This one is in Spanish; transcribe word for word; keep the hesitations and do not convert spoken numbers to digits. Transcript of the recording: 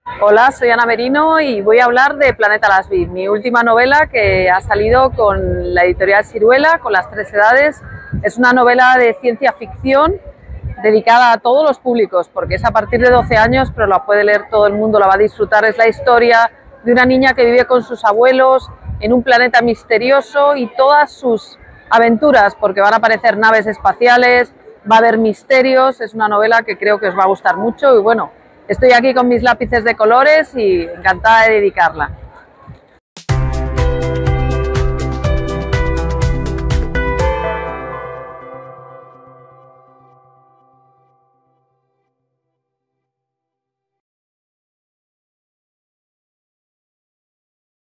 Hola, soy Ana Merino y voy a hablar de Planeta Lasby, mi última novela que ha salido con la editorial Siruela, con Las Tres Edades. Es una novela de ciencia ficción dedicada a todos los públicos, porque es a partir de doce años, pero la puede leer todo el mundo, la va a disfrutar. Es la historia de una niña que vive con sus abuelos en un planeta misterioso y todas sus aventuras, porque van a aparecer naves espaciales, va a haber misterios. Es una novela que creo que os va a gustar mucho y bueno, estoy aquí con mis lápices de colores y encantada de dedicarla.